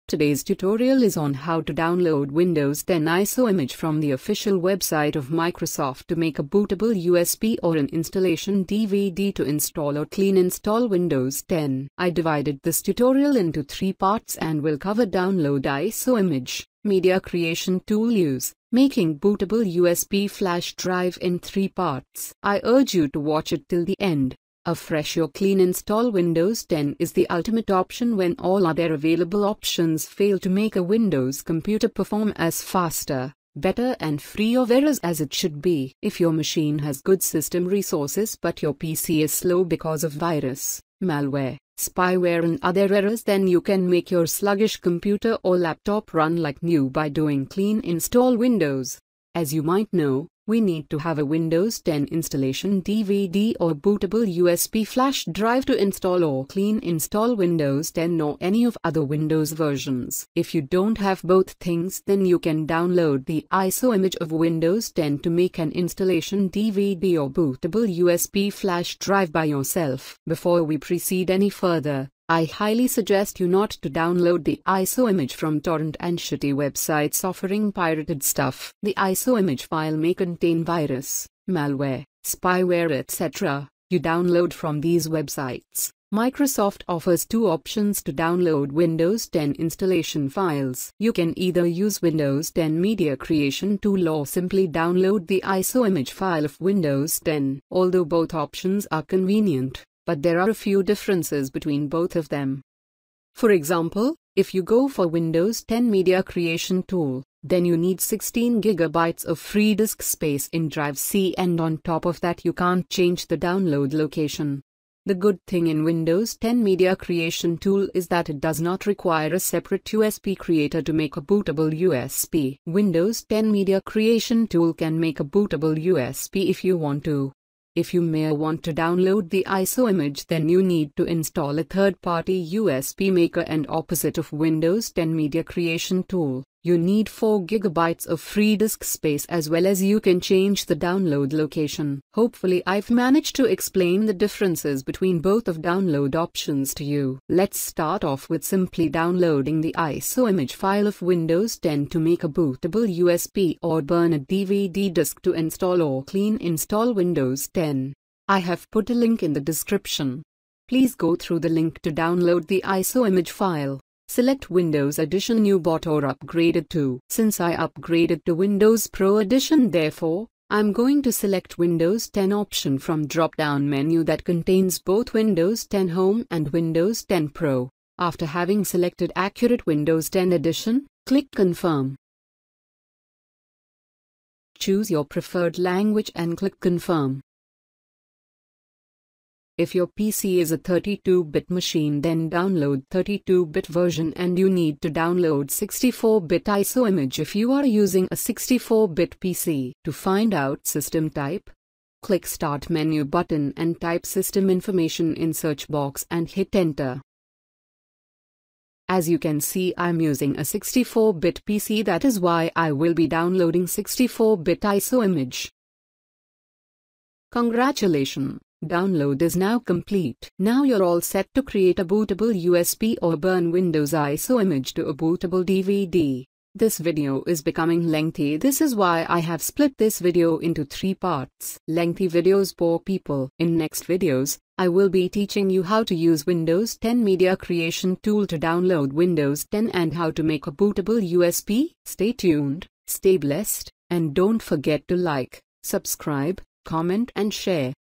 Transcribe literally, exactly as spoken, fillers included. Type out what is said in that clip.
Today's tutorial is on how to download Windows ten I S O image from the official website of Microsoft to make a bootable U S B or an installation D V D to install or clean install Windows ten. I divided this tutorial into three parts and will cover download I S O image, media creation tool use, making bootable U S B flash drive in three parts. I urge you to watch it till the end. A fresh or clean install Windows ten is the ultimate option when all other available options fail to make a Windows computer perform as faster, better and free of errors as it should be. If your machine has good system resources but your P C is slow because of virus, malware, spyware and other errors, then you can make your sluggish computer or laptop run like new by doing clean install Windows. As you might know, we need to have a Windows ten installation D V D or bootable U S B flash drive to install or clean install Windows ten or any of other Windows versions. If you don't have both things, then you can download the I S O image of Windows ten to make an installation D V D or bootable U S B flash drive by yourself. Before we proceed any further, I highly suggest you not to download the I S O image from torrent and shitty websites offering pirated stuff. The I S O image file may contain virus, malware, spyware et cetera you download from these websites. Microsoft offers two options to download Windows ten installation files. You can either use Windows ten Media Creation Tool or simply download the I S O image file of Windows ten. Although both options are convenient, but there are a few differences between both of them. For example, if you go for Windows ten Media Creation Tool, then you need sixteen gigabytes of free disk space in Drive C, and on top of that you can't change the download location. The good thing in Windows ten Media Creation Tool is that it does not require a separate U S B creator to make a bootable U S B. Windows ten Media Creation Tool can make a bootable U S B if you want to. If you may want to download the I S O image, then you need to install a third-party U S B maker, and opposite of Windows ten Media Creation Tool, you need four gigabytes of free disk space, as well as you can change the download location. Hopefully I've managed to explain the differences between both of download options to you. Let's start off with simply downloading the I S O image file of Windows ten to make a bootable U S B or burn a D V D disk to install or clean install Windows ten. I have put a link in the description. Please go through the link to download the I S O image file. Select Windows Edition you bought or upgraded to. Since I upgraded to Windows Pro Edition, therefore, I'm going to select Windows ten option from drop-down menu that contains both Windows ten Home and Windows ten Pro. After having selected accurate Windows ten Edition, click Confirm. Choose your preferred language and click Confirm. If your P C is a thirty-two bit machine, then download thirty-two bit version, and you need to download sixty-four bit I S O image if you are using a sixty-four bit P C. To find out system type, click Start menu button and type system information in search box and hit enter. As you can see, I'm using a sixty-four bit P C, that is why I will be downloading sixty-four bit I S O image. Congratulations! Download is now complete. Now you're all set to create a bootable U S B or burn Windows I S O image to a bootable D V D. This video is becoming lengthy. This is why I have split this video into three parts. Lengthy videos bore people. In next videos, I will be teaching you how to use Windows ten Media Creation Tool to download Windows ten and how to make a bootable U S B. Stay tuned, stay blessed, and don't forget to like, subscribe, comment and share.